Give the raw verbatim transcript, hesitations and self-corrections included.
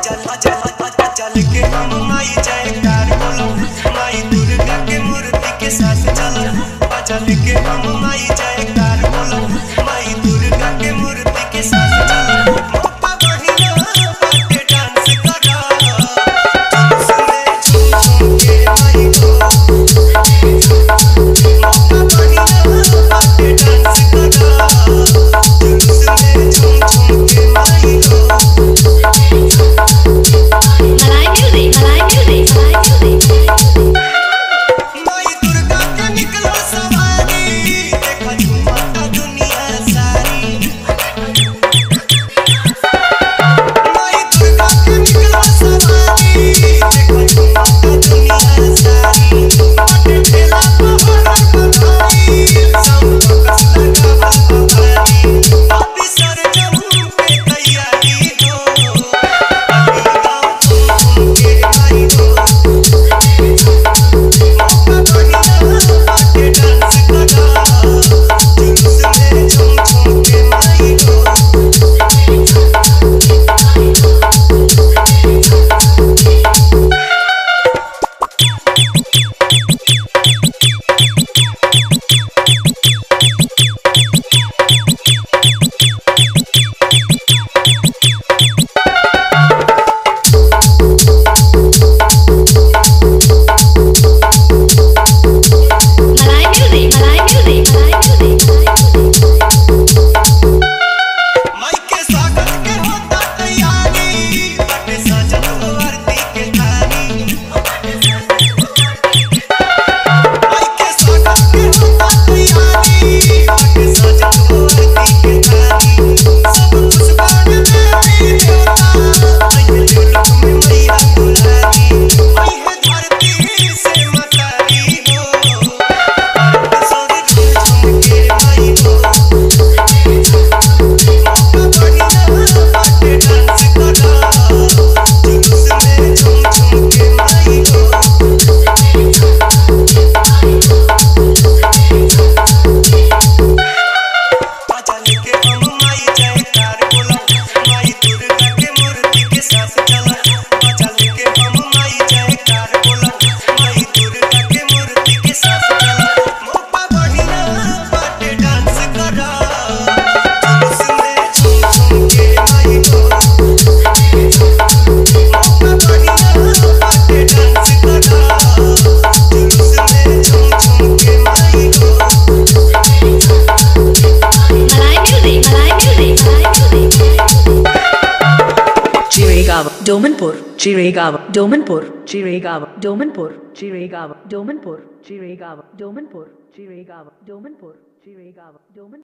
चल के हम माई जयकार बोलो, माई दुर्गा के मूर्ति के साथ चलो। चल के हम माई जयकार बोलो, माई दुर्गा के मूर्ति के साथ चलो। मोपा बढ़िया बाटे डांस करा, जुलूस में झूम झूम के माई को। मोपा बढ़िया बाटे डांस करा, जुलूस में झूम झूम के माई को। Malai music, Malai music, Malai music. माई दुर्गा के निकलो सवारी, देखा झूमता दुनिया सारी। माई दुर्गा के निकलो सवारी, देखा झूमता दुनिया सारी। बाटे ठेला पहाड़ बधाई, सब कस लगावल बहारी। अभी सर जहूम पे तैयारी हो, अभी गाँव झूम के माई हो। मोपा बढ़िया बाटे डांस करा, जुलूस में झूम झूम के माई हो। Malai music, Malai music, Malai music, माई के स्वागत के होता तैयारी, बाटे सजल हो आरती के थाली। माई के स्वागत के होता तैयारी, बाटे सजल हो आरती के थाली। सब कुछ बाड़े देवी देवता, आइए लोक में मैया दुलारी। आई है धरती से मतारी हो, आरती सोरी झूम झूम के माई हो। मोपा बढ़िया बाटे डांस करा, जुलूस में झूम झूम के माई हो। चल के हम माई जयकार बोलो, माई दुर्गा के मूर्ति के साथ चलो। चल के हम माई जयकार बोलो, माई दुर्गा के मूर्ति के साथ चलो। मोपा बढ़िया बाटे डांस करा, जुलूस में झूम झूम के माई हो। मोपा बढ़िया बाटे डांस करा, जुलूस में झूम झूम के माई हो। Malai music, Malai music, Malai music. ChiraiGaon, Domanpur, ChiraiGaon, Domanpur, ChiraiGaon, Domanpur, ChiraiGaon, Domanpur, ChiraiGaon, Domanpur, ChiraiGaon, Domanpur, ChiraiGaon, Domanpur.